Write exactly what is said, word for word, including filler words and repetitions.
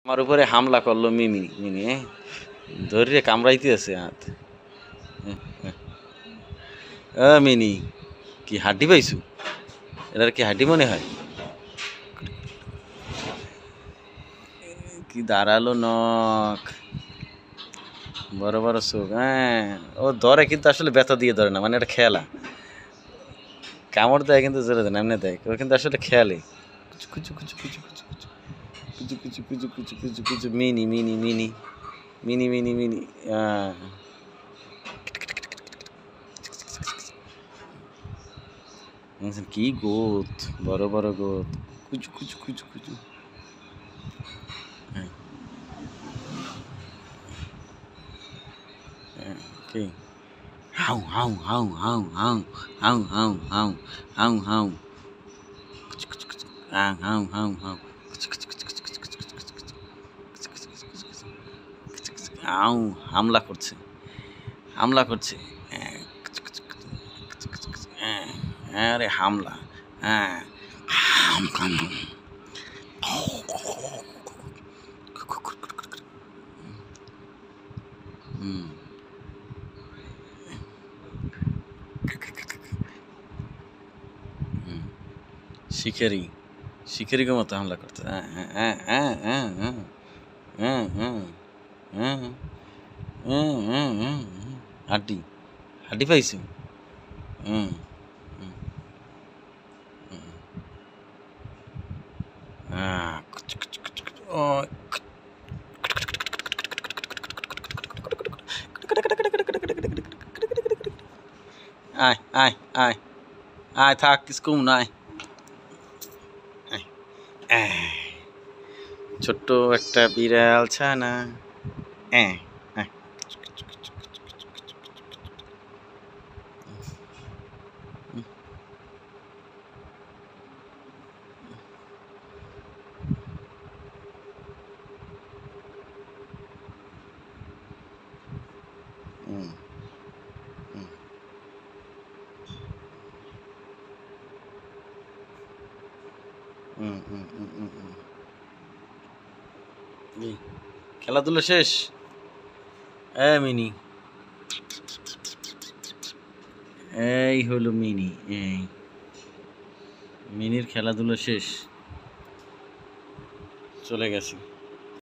আমার উপরে হামলা করলো মিনি মিনি হ্যাঁ ধরে কামড়াইতে আছে হাত মিনি কি হাড্ডি পাইছু এটার কি হাড্ডি মনে হয় কি দাঁড়ালো নখ বড় বড় চোখ হ্যাঁ ও ধরে কিন্তু আসলে ব্যথা দিয়ে ধরে না মানে এটা খেলা কামড় দেয় কিন্তু জোরে দেয় না এমনি দেয় ও কিন্তু আসলে খেয়ালে কুচু কুচু কুচু কুচু কুচু কুচু কুচু কুচু কুচু কুচু কুচু মিনি মিনি মিনি মিনি মিনি মিনি কি গোত বড় বড় গোত কুচু কুচু কুচু কুচু কি হাউ হাউ হাউ হাউ হাউ হাউ হাউ হাউ হাউ হাউ হাউ হাউ হাউ হাউ হাউ হামলা করছে হামলা করছে আরে হামলা হ্যাঁ হুম শিকারি শিকারিকে মতো হামলা করতে হ্যাঁ হ্যাঁ হ্যাঁ হ্যাঁ হ্যাঁ হ্যাঁ হ্যাঁ হ্যাঁ হ্যাঁ হ্যাঁ হ্যাঁ হাড্ডি হাড্ডি পাইছো হুম আয় আয় আয় আয় থাক কিছু কম না ছোট্ট একটা বিড়াল ছানা হ্যাঁ হুম হুম হুম হুম হুম হুম খেলাধুলা শেষ এ মিনি এই হলো মিনি এই মিনির খেলাধুলা শেষ চলে গেছে।